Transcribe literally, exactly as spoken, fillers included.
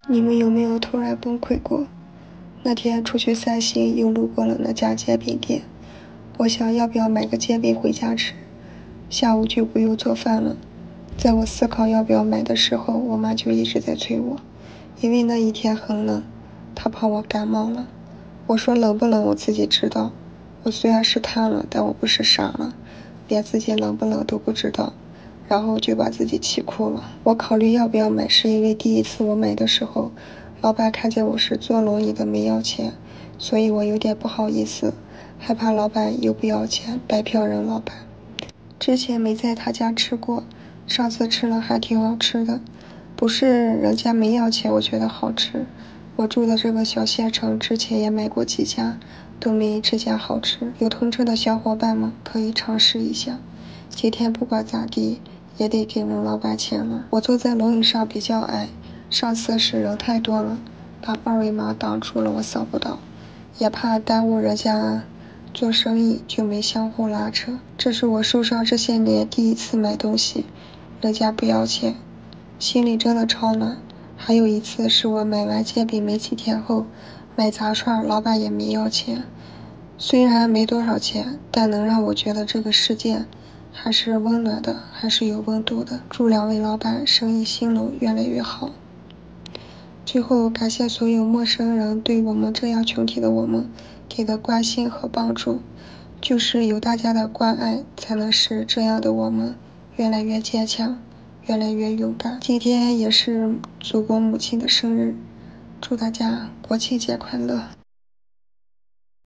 你们有没有突然崩溃过？那天出去散心，又路过了那家煎饼店，我想要不要买个煎饼回家吃，下午就不用做饭了。在我思考要不要买的时候，我妈就一直在催我，因为那一天很冷，她怕我感冒了。我说冷不冷我自己知道，我虽然是贪了，但我不是傻了，连自己冷不冷都不知道，然后就把自己气哭了。我考虑要不要买，是因为第一次我买的时候，老板看见我是坐轮椅的没要钱，所以我有点不好意思，害怕老板又不要钱，白嫖人老板。之前没在他家吃过，上次吃了还挺好吃的，不是人家没要钱我觉得好吃，我住的这个小县城之前也买过几家，都没这家好吃。有同城的小伙伴们可以尝试一下。今天不管咋地也得给人老板钱了。我坐在轮椅上比较矮，上次是人太多了，把二维码挡住了，我扫不到，也怕耽误人家做生意，就没相互拉扯。这是我受伤这些年第一次买东西，人家不要钱，心里真的超暖。还有一次是我买完煎饼没几天后，买炸串，老板也没要钱。虽然没多少钱，但能让我觉得这个世界还是温暖的，还是有温度的。祝两位老板生意兴隆，越来越好。最后，感谢所有陌生人对我们这样群体的我们给的关心和帮助，就是有大家的关爱，才能使这样的我们越来越坚强，越来越勇敢。今天也是祖国母亲的生日，祝大家国庆节快乐。